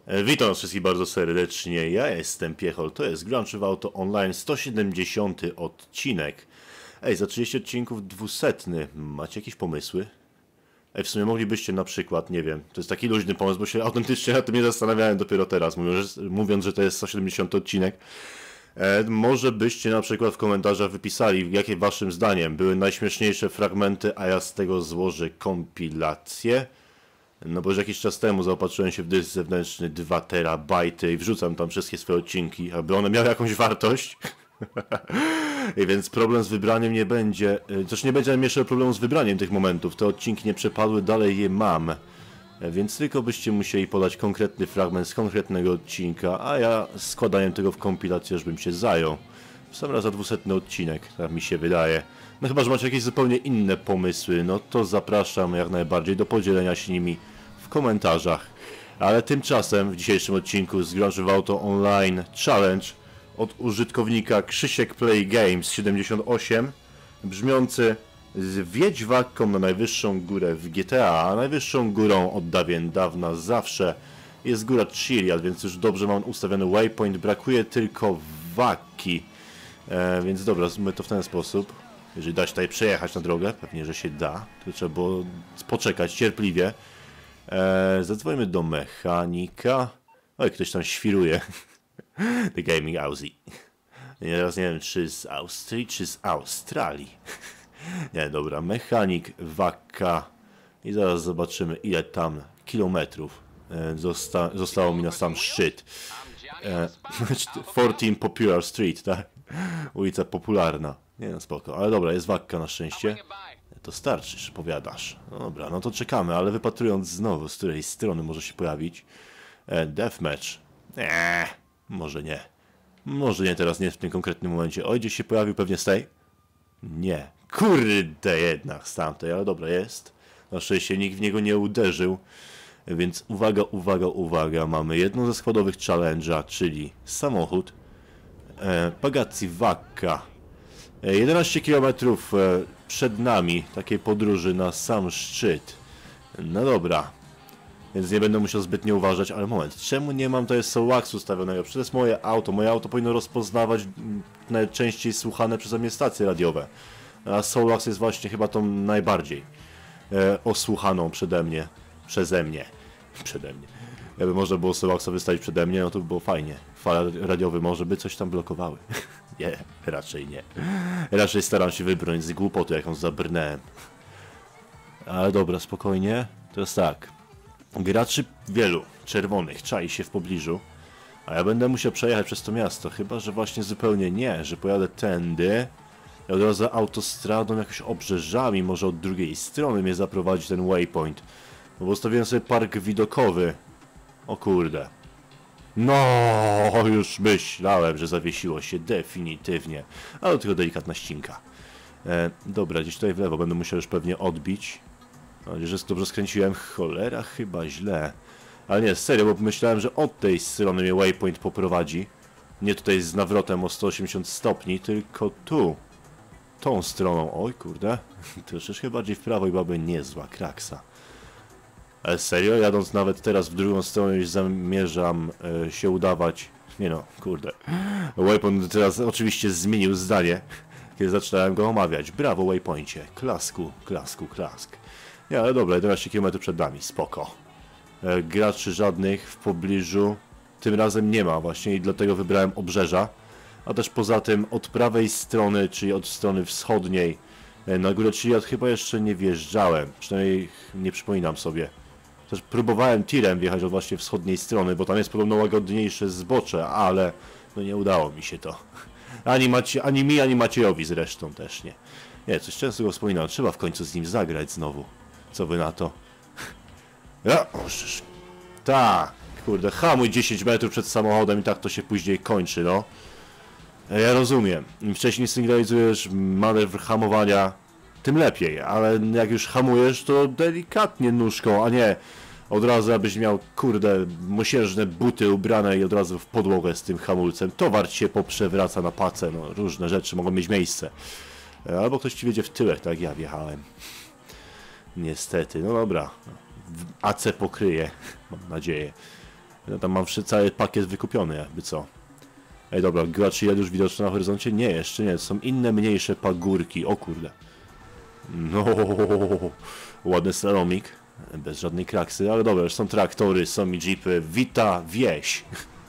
Witam wszystkich bardzo serdecznie, ja jestem Piechol, to jest Grand Theft Auto Online 170 odcinek. Ej, za 30 odcinków 200, macie jakieś pomysły? Ej, w sumie moglibyście na przykład, nie wiem, to jest taki luźny pomysł, bo się autentycznie na tym nie zastanawiałem dopiero teraz, mówiąc, że to jest 170 odcinek. Może byście na przykład w komentarzach wypisali, jakie waszym zdaniem były najśmieszniejsze fragmenty, a ja z tego złożę kompilację. No bo już jakiś czas temu zaopatrzyłem się w dysk zewnętrzny 2 terabajty i wrzucam tam wszystkie swoje odcinki, aby one miały jakąś wartość. I więc problem z wybraniem nie będzie, też nie będzie najmniejszego problemu z wybraniem tych momentów. Te odcinki nie przepadły, dalej je mam. Więc tylko byście musieli podać konkretny fragment z konkretnego odcinka, a ja składaniem tego w kompilację, żebym się zajął. W sam raz za 200 odcinek, tak mi się wydaje. No chyba, że macie jakieś zupełnie inne pomysły, no to zapraszam jak najbardziej do podzielenia się nimi w komentarzach. Ale tymczasem w dzisiejszym odcinku z Grand Theft Auto Online Challenge od użytkownika Krzysiek Play Games 78 brzmiący: wjedź wakką na najwyższą górę w GTA, a najwyższą górą od dawien dawna zawsze jest góra Chiliad, więc już dobrze mam ustawiony waypoint, brakuje tylko wakki. Więc dobra, zróbmy to w ten sposób. Jeżeli da się tutaj przejechać na drogę, pewnie, że się da, to trzeba było poczekać cierpliwie. Zadzwońmy do mechanika. Oj, ktoś tam świruje. The Gaming Aussie. Teraz nie wiem, czy z Austrii, czy z Australii. Nie, dobra, mechanik, wakka. I zaraz zobaczymy, ile tam kilometrów zostało mi na sam szczyt. 14 Popular Street, tak? Ulica popularna. Nie no, spoko, ale dobra, jest wakka na szczęście. To starczysz, powiadasz. No dobra, no to czekamy, ale wypatrując znowu, z której strony może się pojawić Deathmatch. Może nie. Może nie teraz, nie w tym konkretnym momencie. Oj, gdzieś się pojawił pewnie z tej? Nie. Kurde jednak z tamtej, ale dobra, jest. Na szczęście nikt w niego nie uderzył. Więc uwaga, uwaga, uwaga. Mamy jedną ze składowych challenge'a, czyli samochód. Pagazzi Wakka. 11 km przed nami takiej podróży na sam szczyt. No dobra. Więc nie będę musiał zbytnio uważać, ale moment. Czemu nie mam tutaj Soulwax ustawionego? Przecież to jest moje auto. Moje auto powinno rozpoznawać najczęściej słuchane przeze mnie stacje radiowe. A Soulwax jest właśnie chyba tą najbardziej osłuchaną przeze mnie. Jakby można było Soulwaxa wystawić przede mnie, no to by było fajnie. Fale radiowe może by coś tam blokowały. Nie, raczej nie. Raczej staram się wybrnąć z głupoty, jaką zabrnęłem. Ale dobra, spokojnie. To jest tak. Graczy wielu, czerwonych, czai się w pobliżu. A ja będę musiał przejechać przez to miasto. Chyba, że właśnie zupełnie nie, że pojadę tędy. I od razu autostradą, jakoś obrzeżami, może od drugiej strony mnie zaprowadzi ten waypoint. Bo ustawiłem sobie park widokowy. O kurde. No, już myślałem, że zawiesiło się definitywnie. Ale tylko delikatna ścinka. Dobra, gdzieś tutaj w lewo będę musiał już pewnie odbić. Mam nadzieję, że dobrze skręciłem. Cholera, chyba źle. Ale nie, serio, bo myślałem, że od tej strony mnie waypoint poprowadzi. Nie tutaj z nawrotem o 180 stopni, tylko tu. Tą stroną. Oj, kurde. Troszeczkę bardziej w prawo i byłaby niezła kraksa. Ale serio, jadąc nawet teraz w drugą stronę, już zamierzam się udawać. Nie no, kurde. Waypoint teraz oczywiście zmienił zdanie, kiedy zaczynałem go omawiać. Brawo, waypoincie. Klasku, klasku, klask. Nie, ale dobra, 11 km przed nami, spoko. Graczy żadnych w pobliżu tym razem nie ma właśnie i dlatego wybrałem obrzeża. A też poza tym od prawej strony, czyli od strony wschodniej, na górę Chiliad chyba jeszcze nie wjeżdżałem. Przynajmniej nie przypominam sobie. Też próbowałem tirem wjechać od właśnie wschodniej strony, bo tam jest podobno łagodniejsze zbocze, ale no nie udało mi się to. Ani mi, ani Maciejowi zresztą też nie. Nie, coś często go wspominam. Trzeba w końcu z nim zagrać znowu. Co wy na to? Ja, tak, kurde, hamuj 10 metrów przed samochodem i tak to się później kończy, no. Ja rozumiem. Im wcześniej sygnalizujesz manewr hamowania, tym lepiej, ale jak już hamujesz, to delikatnie nóżką, a nie od razu, abyś miał, kurde, mosiężne buty ubrane i od razu w podłogę z tym hamulcem. Towar ci się poprzewraca na pacę, no różne rzeczy mogą mieć miejsce. Albo ktoś ci wiedzie w tyłek, tak jak ja wjechałem. Niestety, no dobra. AC pokryje, mam nadzieję. Ja tam mam cały pakiet wykupiony, jakby co. Ej, dobra, Guacciel już widoczny na horyzoncie? Nie, jeszcze nie. To są inne, mniejsze pagórki. O kurde. No, ładny slalomik. Bez żadnej kraksy, ale dobra, już są traktory, są mi jeepy. Wita wieś.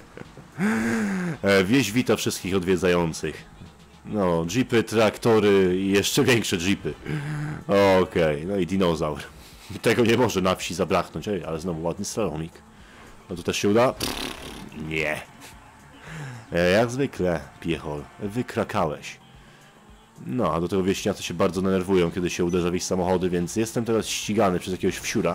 Wieś wita wszystkich odwiedzających. No, jeepy, traktory i jeszcze większe jeepy. Okej, no i dinozaur. Tego nie może na wsi zabraknąć. Ej, ale znowu ładny slalomik. No tu też się uda? Nie. Jak zwykle, piechol, wykrakałeś. No, a do tego wieśniacy się bardzo denerwują, kiedy się uderza w ich samochody, więc jestem teraz ścigany przez jakiegoś wsiura.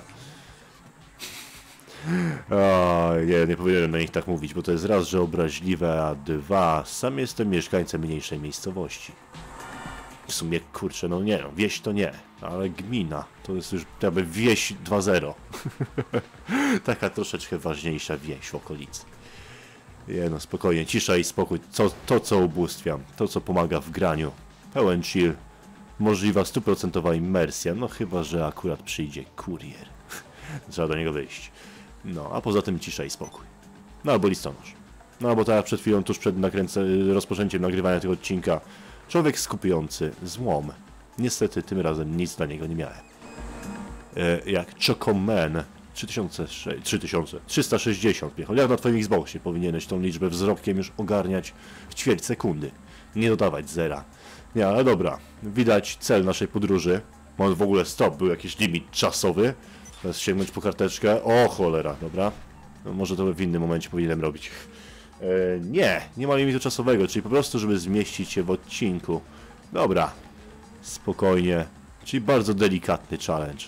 O, nie powinienem na nich tak mówić, bo to jest raz, że obraźliwe, a dwa, sam jestem mieszkańcem mniejszej miejscowości. W sumie, kurczę, no nie, no, wieś to nie, ale gmina, to jest już jakby wieś 2.0. Taka troszeczkę ważniejsza wieś w okolicy. Nie no, spokojnie, cisza i spokój, to co ubóstwiam, to co pomaga w graniu. Pełen chill, możliwa 100% immersja, no chyba, że akurat przyjdzie kurier. Trzeba do niego wyjść. No, a poza tym cisza i spokój. No albo listonosz. No albo tak jak przed chwilą, tuż przed rozpoczęciem nagrywania tego odcinka, człowiek skupujący złom. Niestety tym razem nic dla niego nie miałem. Jak Chocoman 360 piechol. Jak na twoim Xboxie powinieneś tą liczbę wzrokiem już ogarniać w ćwierć sekundy. Nie dodawać zera. Nie, ale dobra. Widać cel naszej podróży. Mam w ogóle stop, był jakiś limit czasowy. Teraz sięgnąć po karteczkę. O cholera, dobra. No, może to w innym momencie powinienem robić. Nie ma limitu czasowego, czyli po prostu, żeby zmieścić się w odcinku. Dobra. Spokojnie. Czyli bardzo delikatny challenge.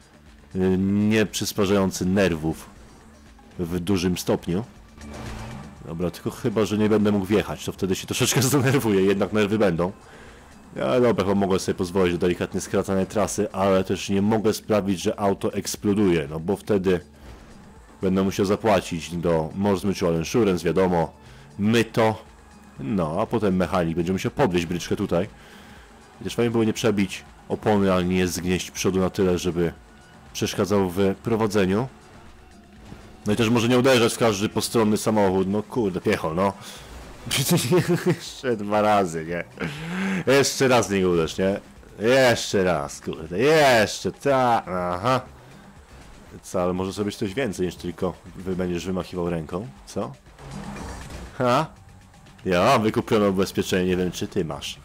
Nie przysparzający nerwów w dużym stopniu. Dobra, tylko chyba, że nie będę mógł wjechać, to wtedy się troszeczkę zdenerwuję, jednak nerwy będą. Ja dobra, chyba mogę sobie pozwolić na delikatnie skracanie trasy, ale też nie mogę sprawić, że auto eksploduje, no bo wtedy będę musiał zapłacić do Morse Mutual Insurance, wiadomo, myto, no a potem mechanik będzie musiał podwieźć bryczkę tutaj. Chociaż fajnie było nie przebić opony, ale nie zgnieść przodu na tyle, żeby przeszkadzał w prowadzeniu. No i też może nie uderzać w każdy postronny samochód, no kurde, piechol, no. Jeszcze 2 razy, nie? Jeszcze raz nie uderz, nie? Jeszcze raz, kurde, jeszcze, aha. Co, ale może sobie być coś więcej niż tylko będziesz wymachiwał ręką, co? Ha? Ja mam wykupione ubezpieczenie, nie wiem czy ty masz.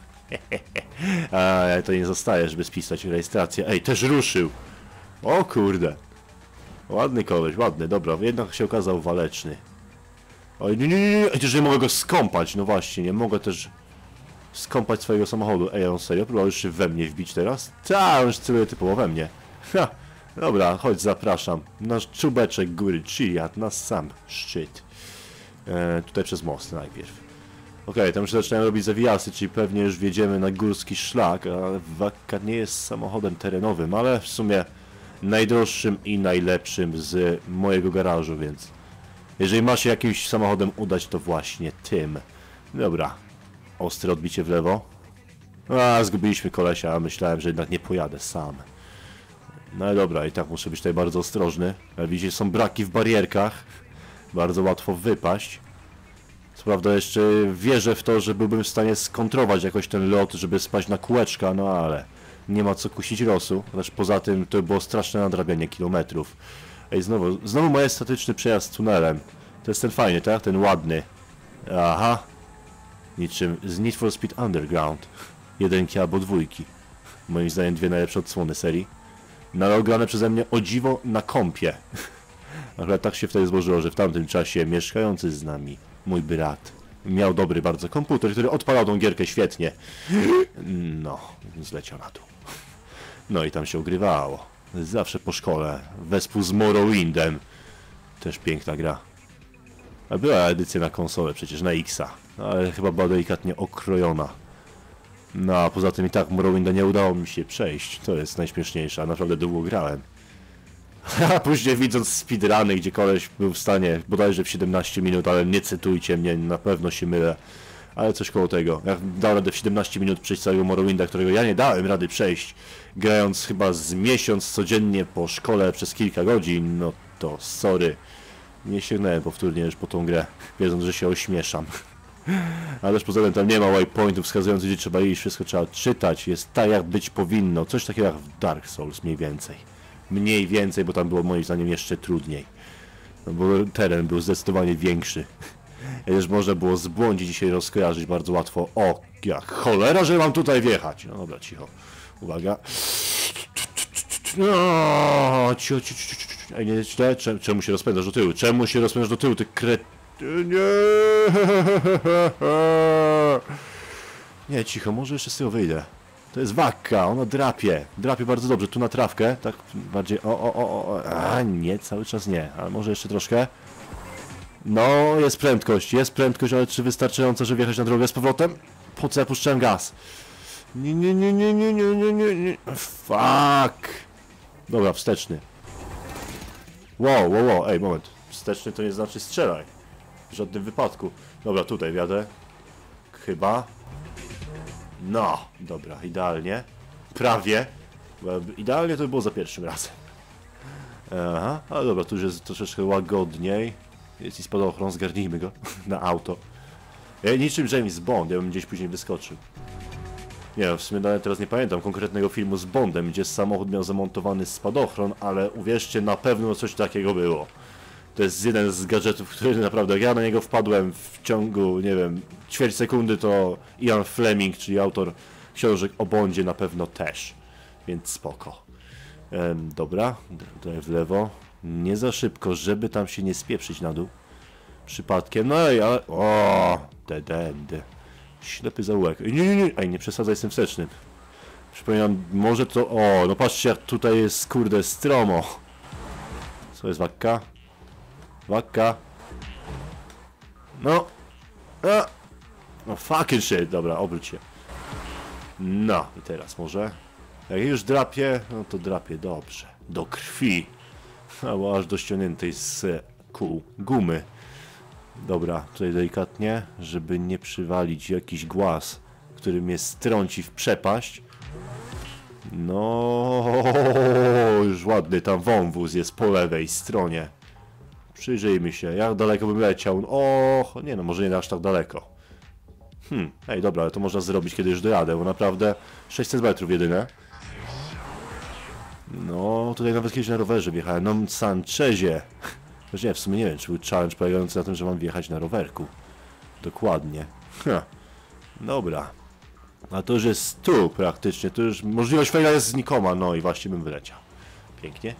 A to nie zostaje, żeby spisać rejestrację. Ej, też ruszył! O kurde. Ładny koleś, ładny, dobra, jednak się okazał waleczny. Oj, nie, przecież nie mogę go skąpać, no właśnie, nie mogę też skąpać swojego samochodu. Ej, on serio, próbował już się we mnie wbić teraz? Ta, on już celuje typowo we mnie. Ha, dobra, chodź, zapraszam. Nasz czubeczek góry Chiliad, na sam szczyt. Tutaj przez most najpierw. Okej, tam już zaczynają robić zawijasy, czyli pewnie już wjedziemy na górski szlak, a Wakka nie jest samochodem terenowym, ale w sumie najdroższym i najlepszym z mojego garażu, więc jeżeli ma się jakimś samochodem udać, to właśnie tym. Dobra, ostre odbicie w lewo. A, zgubiliśmy kolesia, a myślałem, że jednak nie pojadę sam. No ale dobra, i tak muszę być tutaj bardzo ostrożny. Jak widzicie, są braki w barierkach. Bardzo łatwo wypaść. Co prawda jeszcze wierzę w to, że byłbym w stanie skontrować jakoś ten lot, żeby spaść na kółeczka, no ale nie ma co kusić losu. Lecz poza tym to było straszne nadrabianie kilometrów. Ej, znowu majestatyczny przejazd tunelem. To jest ten fajny, tak? Ten ładny. Aha. Niczym z Need for Speed Underground. 1 albo 2. Moim zdaniem 2 najlepsze odsłony serii. No ale ograne przeze mnie o dziwo na kompie. Ale tak się wtedy złożyło, że w tamtym czasie mieszkający z nami mój brat miał dobry bardzo komputer, który odpalał tą gierkę świetnie. No, zleciał na dół. No i tam się ogrywało. Zawsze po szkole, wespół z Morrowindem. Też piękna gra. A była edycja na konsolę, przecież na X-a. Ale chyba była delikatnie okrojona. No a poza tym i tak Morrowinda nie udało mi się przejść. To jest najśmieszniejsze, a naprawdę długo grałem. A później widząc speedruny, gdzie koleś był w stanie bodajże w 17 minut, ale nie cytujcie mnie, na pewno się mylę. Ale coś koło tego. Jak dał radę w 17 minut przejść całego Morrowinda, którego ja nie dałem rady przejść, grając chyba z miesiąc codziennie po szkole przez kilka godzin, no to sorry. Nie sięgnąłem powtórnie już po tą grę, wiedząc, że się ośmieszam. Ale też poza tym tam nie ma waypointów wskazujących, gdzie trzeba iść, wszystko trzeba czytać, jest tak jak być powinno, coś takiego jak w Dark Souls mniej więcej. Mniej więcej, bo tam było moim zdaniem jeszcze trudniej. No bo teren był zdecydowanie większy. Też można było zbłądzić i się rozkojarzyć bardzo łatwo. O, jak cholera, że mam tutaj wjechać. No dobra, cicho. Uwaga. No, cicho. Ej, nie, czemu się rozpędzasz do tyłu? Czemu się rozpędzasz do tyłu, ty nie. Nie, cicho, może jeszcze z tego wyjdę. To jest wakka, ona drapie. Drapie bardzo dobrze, tu na trawkę. Tak bardziej, a nie, cały czas nie. Ale może jeszcze troszkę. No, jest prędkość, ale czy wystarczająco, żeby wjechać na drogę z powrotem? Po co ja puszczałem gaz? Nie. Fuck. Dobra, wsteczny. Wow, ej, moment. Wsteczny to nie znaczy strzelaj. W żadnym wypadku. Dobra, tutaj wjadę. Chyba. No, dobra, idealnie. Prawie. Idealnie to by było za pierwszym razem. Aha, ale dobra, tu już jest troszeczkę łagodniej. Jest i spadochron, zgarnijmy go na auto. Ja niczym James Bond, ja bym gdzieś później wyskoczył. Nie, w sumie nawet teraz nie pamiętam konkretnego filmu z Bondem, gdzie samochód miał zamontowany spadochron, ale uwierzcie, na pewno coś takiego było. To jest jeden z gadżetów, który naprawdę, jak ja na niego wpadłem w ciągu, nie wiem, ćwierć sekundy, to Ian Fleming, czyli autor książek o Bondzie, na pewno też. Więc spoko. Dobra, tutaj w lewo. Nie za szybko, żeby tam się nie spieprzyć na dół. Przypadkiem, no i ale... O, dead end. Ślepy zaułek. Nie. Ej, nie przesadzaj z tym wstecznym. Przypominam, może to... O, no patrzcie, jak tutaj jest, kurde, stromo. Co jest wakka? Wakka. No. No fucking shit. Dobra, obróć się. No, i teraz może. Jak już drapie, no to drapie dobrze. Do krwi. Albo aż do ściągniętej z kół gumy. Dobra, tutaj delikatnie, żeby nie przywalić jakiś głaz, który mnie strąci w przepaść. No, już ładny tam wąwóz jest po lewej stronie. Przyjrzyjmy się, jak daleko bym leciał. O, nie no, może nie aż tak daleko. Ej, dobra, ale to można zrobić, kiedy już dojadę, bo naprawdę 600 metrów jedyne. No, tutaj nawet kiedyś na rowerze wjechałem, no Sanchezie. Choć nie, w sumie nie wiem, czy był challenge polegający na tym, że mam wjechać na rowerku. Dokładnie. Dobra. A to już jest tu praktycznie, to już możliwość fejla jest znikoma, no i właśnie bym wyleciał. Pięknie.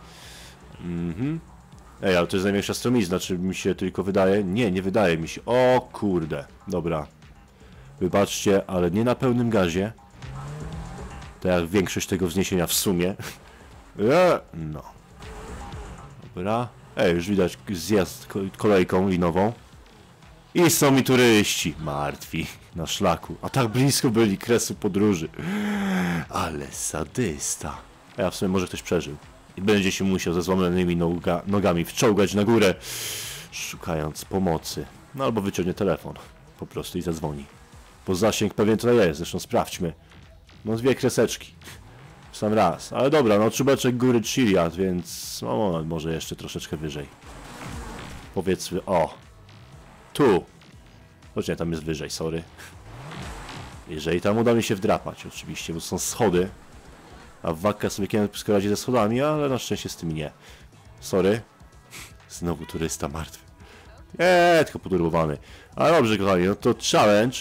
Ej, ale to jest największa stromizna, czy mi się tylko wydaje? Nie wydaje mi się. O kurde, dobra. Wybaczcie, ale nie na pełnym gazie. Tak jak większość tego wzniesienia w sumie. No. Dobra. Ej, już widać zjazd kolejką linową. I są mi turyści martwi na szlaku. A tak blisko byli kresu podróży. Ale sadysta. A w sumie może ktoś przeżył. I będzie się musiał ze złamanymi nogami wczołgać na górę, szukając pomocy. No albo wyciągnie telefon po prostu i zadzwoni. Bo zasięg pewnie tutaj jest, zresztą sprawdźmy. No 2 kreseczki. W sam raz. Ale dobra, no czubeczek góry Chiliad, więc no może jeszcze troszeczkę wyżej. Powiedzmy, o. Tu. Choć nie, tam jest wyżej, sorry. Jeżeli tam uda mi się wdrapać oczywiście, bo są schody. A w wakka sobie kiepsko radzi ze schodami, ale na szczęście z tym nie. Sorry. Znowu turysta martwy. Tylko poturbowany. Ale dobrze, kochani, no to challenge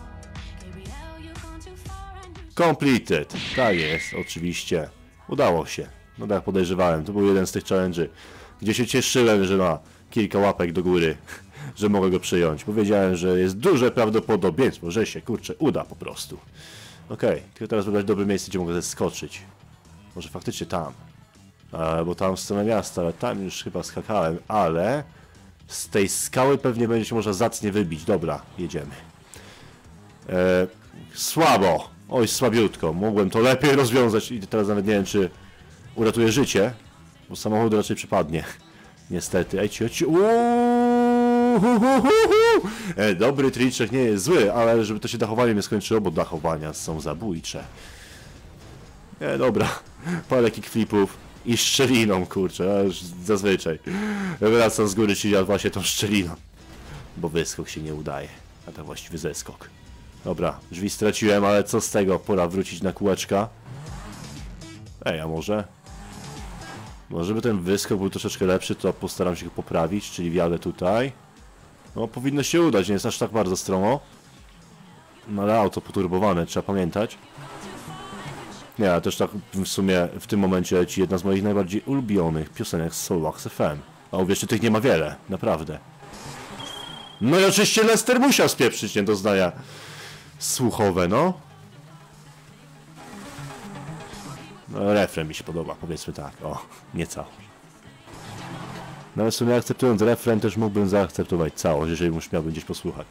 completed. Tak jest, oczywiście. Udało się. No tak podejrzewałem. To był jeden z tych challenge'y, gdzie się cieszyłem, że ma kilka łapek do góry, że mogę go przyjąć. Powiedziałem, że jest duże prawdopodobieństwo, że się, kurczę, uda po prostu. Okej, tylko teraz wybrać dobre miejsce, gdzie mogę zeskoczyć. Może faktycznie tam. Bo tam w stronę miasta, ale tam już chyba skakałem, ale z tej skały pewnie będzie się można zacnie wybić. Dobra, jedziemy. Słabo. Oj, słabiutko. Mogłem to lepiej rozwiązać i teraz nawet nie wiem, czy uratuje życie, bo samochód raczej przypadnie. Niestety. Ej, dobry triczek nie jest zły, ale żeby to się dachowanie nie skończyło, bo dachowania są zabójcze. Dobra. Parę kickflipów. I szczeliną, kurczę, a już zazwyczaj. Wracam z góry, czyli właśnie tą szczeliną. Bo wyskok się nie udaje, a to właściwy zeskok. Dobra, drzwi straciłem, ale co z tego? Pora wrócić na kółeczka. Ej, a może? Może by ten wyskok był troszeczkę lepszy, to postaram się go poprawić, czyli wjadę tutaj. No, powinno się udać, nie jest aż tak bardzo stromo. No, ale auto poturbowane, trzeba pamiętać. Nie, ale też tak w sumie w tym momencie leci jedna z moich najbardziej ulubionych piosenek z Soulwax FM. A uwierzcie, tych nie ma wiele, naprawdę. No i oczywiście Lester musiał spieprzyć niedoznania słuchowe, no. No, refren mi się podoba, powiedzmy tak, o, nieco. No ale w sumie akceptując refren też mógłbym zaakceptować całość, jeżeli już miałbym gdzieś posłuchać.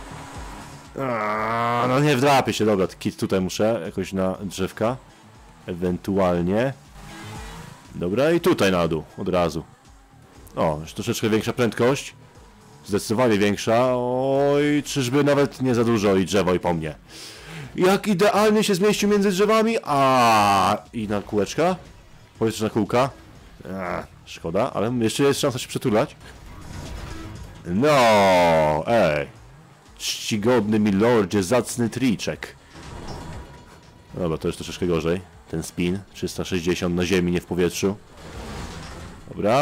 No nie wdrapię się, dobra, kit tutaj muszę, jakoś na drzewka. Ewentualnie. Dobra, i tutaj na dół, od razu. O, już troszeczkę większa prędkość. Zdecydowanie większa. Oj, czyżby nawet nie za dużo i drzewo i po mnie. Jak idealnie się zmieścił między drzewami. A i na kółeczka? Powiedz, że na kółka. Szkoda, ale jeszcze jest szansa się przetulać. No, ej. Czcigodny milordzie, zacny triczek. Dobra, to jest troszeczkę gorzej. Ten spin, 360 na ziemi, nie w powietrzu. Dobra.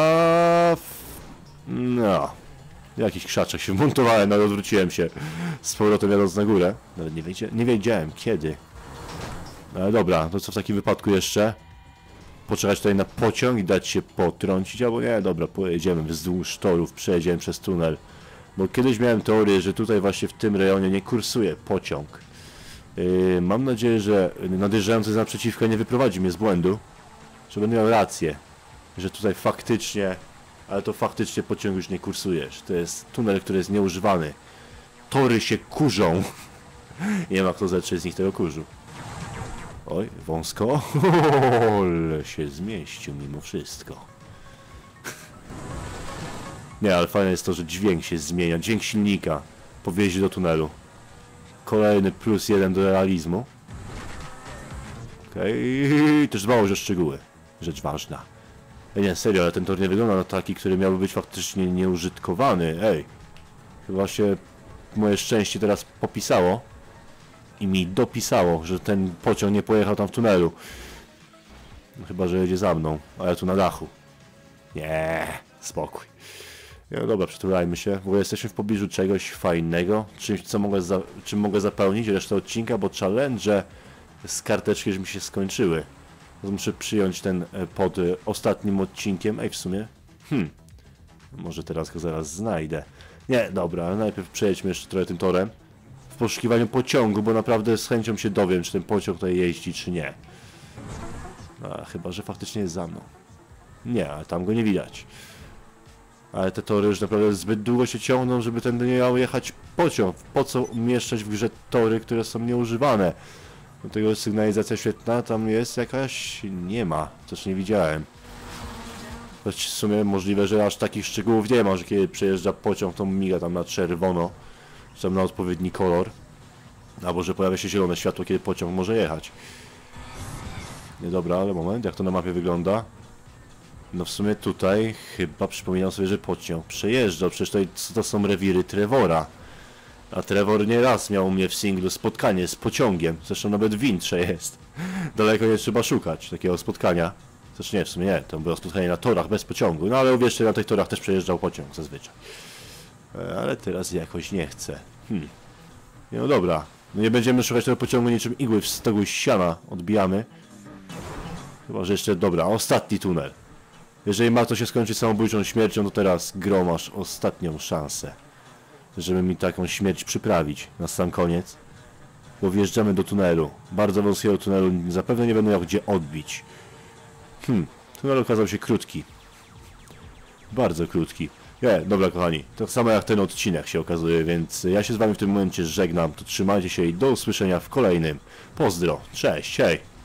No. Jakiś krzaczek się wmontowałem, ale odwróciłem się z powrotem jadąc na górę. Nawet nie wiedziałem kiedy. Ale dobra, to co w takim wypadku jeszcze? Poczekać tutaj na pociąg i dać się potrącić, albo nie, dobra, pojedziemy wzdłuż torów, przejedziemy przez tunel. Bo kiedyś miałem teorię, że tutaj właśnie w tym rejonie nie kursuje pociąg. Mam nadzieję, że nadjeżdżający z naprzeciwka nie wyprowadzi mnie z błędu. Że będę miał rację, że tutaj faktycznie, ale to faktycznie pociąg już nie kursuje. Że to jest tunel, który jest nieużywany. Tory się kurzą. Nie ma kto zetrzeć z nich tego kurzu. Oj, wąsko. Ale się zmieścił mimo wszystko. Nie, ale fajne jest to, że dźwięk się zmienia. Dźwięk silnika po wjeździe do tunelu. Kolejny +1 do realizmu. Okej, też dbało o szczegóły. Rzecz ważna. Ej, nie, serio, ale ten tor nie wygląda na taki, który miałby być faktycznie nieużytkowany. Ej, chyba się moje szczęście teraz popisało. I mi dopisało, że ten pociąg nie pojechał tam w tunelu. No, chyba, że jedzie za mną, a ja tu na dachu. Nie, spokój. No dobra, przytulajmy się, bo jesteśmy w pobliżu czegoś fajnego, czymś, czym mogę zapełnić resztę odcinka, bo challenge z karteczki już mi się skończyły. Muszę przyjąć ten pod ostatnim odcinkiem. Ej, w sumie, może teraz go zaraz znajdę. Nie, dobra, ale najpierw przejedźmy jeszcze trochę tym torem. W poszukiwaniu pociągu, bo naprawdę z chęcią się dowiem, czy ten pociąg tutaj jeździ, czy nie. A, chyba, że faktycznie jest za mną. Nie, ale tam go nie widać. Ale te tory już naprawdę zbyt długo się ciągną, żeby tędy nie miał jechać pociąg. Po co umieszczać w grze tory, które są nieużywane? Do tego sygnalizacja świetna, tam jest jakaś... nie ma, też nie widziałem. Choć w sumie możliwe, że aż takich szczegółów nie ma, że kiedy przejeżdża pociąg, to miga tam na czerwono, czy tam na odpowiedni kolor. Albo że pojawia się zielone światło, kiedy pociąg może jechać. Nie, dobra, ale moment, jak to na mapie wygląda? No w sumie tutaj chyba przypominam sobie, że pociąg przejeżdżał. Przecież to są rewiry Trevora. A Trevor nie raz miał u mnie w singlu spotkanie z pociągiem. Zresztą nawet w intrze jest. Daleko nie trzeba szukać takiego spotkania. Zresztą nie, w sumie nie. To było spotkanie na torach bez pociągu. No ale uwierzcie, na tych torach też przejeżdżał pociąg zazwyczaj. Ale teraz jakoś nie chcę. No dobra. No nie będziemy szukać tego pociągu niczym igły w stogu siana. Odbijamy. Chyba, że jeszcze, dobra, ostatni tunel. Jeżeli ma to się skończyć samobójczą śmiercią, to teraz Gro, masz ostatnią szansę, żeby mi taką śmierć przyprawić na sam koniec. Bo wjeżdżamy do tunelu. Bardzo wąskiego tunelu, zapewne nie będę miał gdzie odbić. Tunel okazał się krótki. Bardzo krótki. Dobra kochani, tak samo jak ten odcinek się okazuje, więc ja się z wami w tym momencie żegnam. To trzymajcie się i do usłyszenia w kolejnym. Pozdro, cześć, hej!